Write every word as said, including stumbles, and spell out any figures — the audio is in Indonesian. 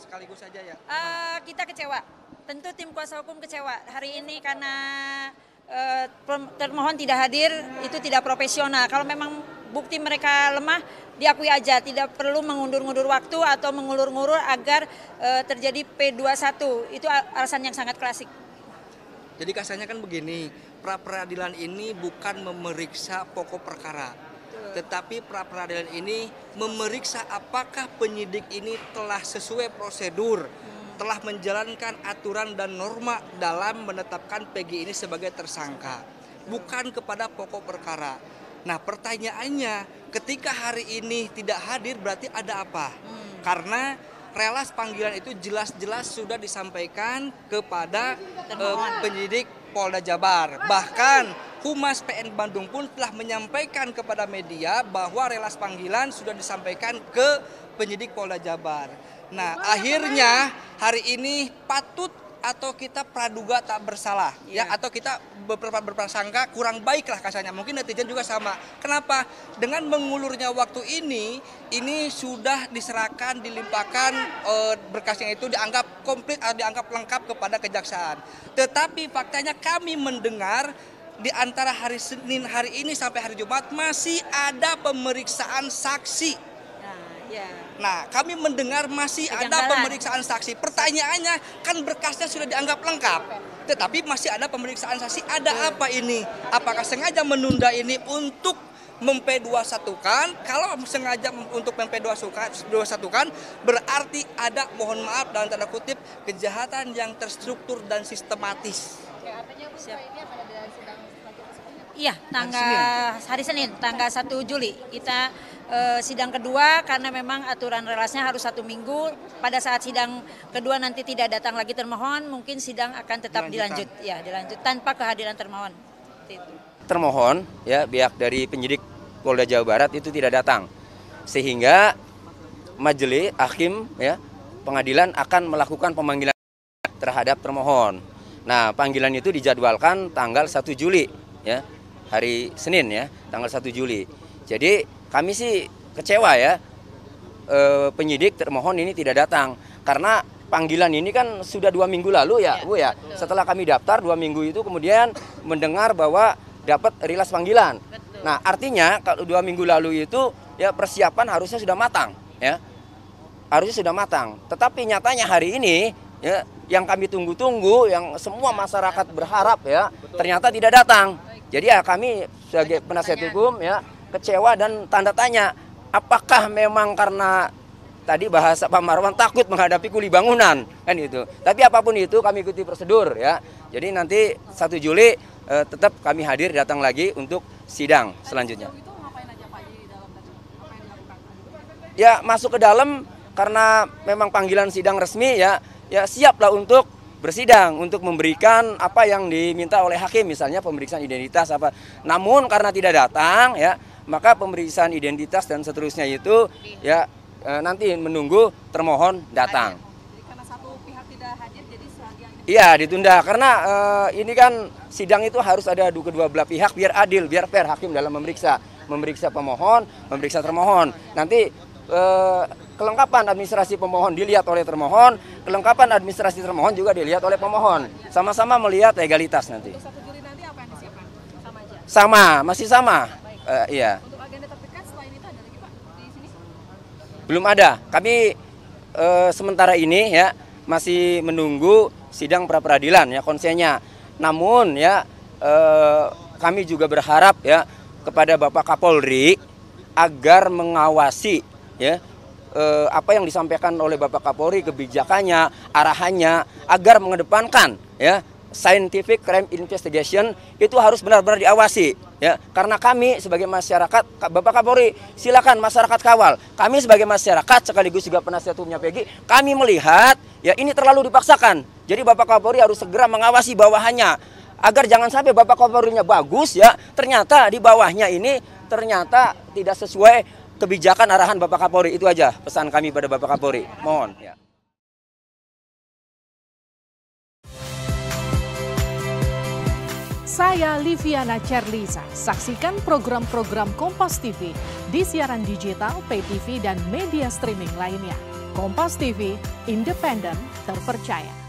sekaligus saja ya? Uh, kita kecewa, tentu tim kuasa hukum kecewa hari ini karena uh, termohon tidak hadir, itu tidak profesional. Kalau memang bukti mereka lemah, diakui aja, tidak perlu mengundur-undur waktu atau mengulur-ngulur agar uh, terjadi P dua puluh satu, itu alasan yang sangat klasik. Jadi kasarnya kan begini, pra-peradilan ini bukan memeriksa pokok perkara, tetapi pra-peradilan ini memeriksa apakah penyidik ini telah sesuai prosedur, hmm. telah menjalankan aturan dan norma dalam menetapkan Peggy ini sebagai tersangka, bukan kepada pokok perkara. Nah pertanyaannya, ketika hari ini tidak hadir berarti ada apa? Hmm. Karena relas panggilan itu jelas-jelas sudah disampaikan kepada eh, penyidik Polda Jabar. Bahkan Humas P N Bandung pun telah menyampaikan kepada media bahwa relas panggilan sudah disampaikan ke penyidik Polda Jabar. Nah, akhirnya hari ini patut atau kita praduga tak bersalah, ya, ya atau kita berprasangka kurang baik lah kasarnya. Mungkin netizen juga sama. Kenapa? Dengan mengulurnya waktu ini, ini sudah diserahkan, dilimpahkan e, berkasnya itu dianggap komplit atau dianggap lengkap kepada kejaksaan. Tetapi faktanya kami mendengar di antara hari Senin hari ini sampai hari Jumat masih ada pemeriksaan saksi. Ya. Nah, kami mendengar masih ada pemeriksaan saksi. Pertanyaannya, kan berkasnya sudah dianggap lengkap, tetapi masih ada pemeriksaan saksi. Ada apa ini? Apakah sengaja menunda ini untuk mem-P dua puluh satu-kan? Kalau sengaja untuk mem-P dua puluh satu-kan, berarti ada, mohon maaf dalam tanda kutip, kejahatan yang terstruktur dan sistematis. Oke, artinya Siap. Ini akan ada sidang Iya, tanggal hari Senin, tanggal satu Juli kita eh, sidang kedua karena memang aturan relasnya harus satu minggu. Pada saat sidang kedua nanti tidak datang lagi termohon, mungkin sidang akan tetap dilanjut, ya dilanjut tanpa kehadiran termohon. Itu. Termohon, ya pihak dari penyidik Polda Jawa Barat itu tidak datang, sehingga majelis hakim, ya pengadilan akan melakukan pemanggilan terhadap termohon. Nah, panggilan itu dijadwalkan tanggal satu Juli, ya. Hari Senin ya, tanggal satu Juli. Jadi kami sih kecewa ya, e, penyidik termohon ini tidak datang. Karena panggilan ini kan sudah dua minggu lalu ya, ya Bu ya. Betul. Setelah kami daftar dua minggu itu kemudian mendengar bahwa dapat rilas panggilan. Betul. Nah artinya kalau dua minggu lalu itu ya persiapan harusnya sudah matang ya. Harusnya sudah matang. Tetapi nyatanya hari ini ya yang kami tunggu-tunggu, yang semua masyarakat berharap ya, ternyata tidak datang. Jadi ya kami sebagai penasihat hukum ya kecewa dan tanda tanya, apakah memang karena tadi bahasa Pak Marwan takut menghadapi kuli bangunan kan itu. Tapi apapun itu kami ikuti prosedur ya. Jadi nanti satu Juli eh, tetap kami hadir datang lagi untuk sidang selanjutnya. Ya masuk ke dalam karena memang panggilan sidang resmi ya, ya siaplah untuk bersidang, untuk memberikan apa yang diminta oleh hakim, misalnya pemeriksaan identitas apa. Namun karena tidak datang ya, maka pemeriksaan identitas dan seterusnya itu ya e, nanti menunggu termohon datang. Jadi karena satu pihak tidak hadir jadi sidang iya ditunda karena e, ini kan sidang itu harus ada kedua belah pihak biar adil, biar fair hakim dalam memeriksa, memeriksa pemohon, memeriksa termohon. Nanti e, kelengkapan administrasi pemohon dilihat oleh termohon, kelengkapan administrasi termohon juga dilihat oleh pemohon. Sama-sama melihat legalitas nanti. Untuk satu Juli nanti apa yang disiapkan? Sama aja? Sama, masih sama. Uh, iya. Untuk agenda terdekat selain itu ada lagi Pak di sini? Belum ada. Kami uh, sementara ini ya masih menunggu sidang pra peradilan ya konsennya. Namun ya uh, kami juga berharap ya kepada Bapak Kapolri agar mengawasi ya Eh, apa yang disampaikan oleh Bapak Kapolri, kebijakannya, arahannya, agar mengedepankan ya scientific crime investigation itu harus benar-benar diawasi ya. Karena kami sebagai masyarakat, Bapak Kapolri silakan masyarakat kawal. Kami sebagai masyarakat sekaligus juga penasihat hukumnya Peggy, kami melihat ya ini terlalu dipaksakan. Jadi Bapak Kapolri harus segera mengawasi bawahannya agar jangan sampai Bapak Kapolrinya bagus ya, ternyata di bawahnya ini ternyata tidak sesuai kebijakan arahan Bapak Kapolri. Itu aja pesan kami pada Bapak Kapolri. Mohon ya. Saya Liviana Cerlisa. Saksikan program-program Kompas T V di siaran digital, pay T V dan media streaming lainnya. Kompas T V, independen, terpercaya.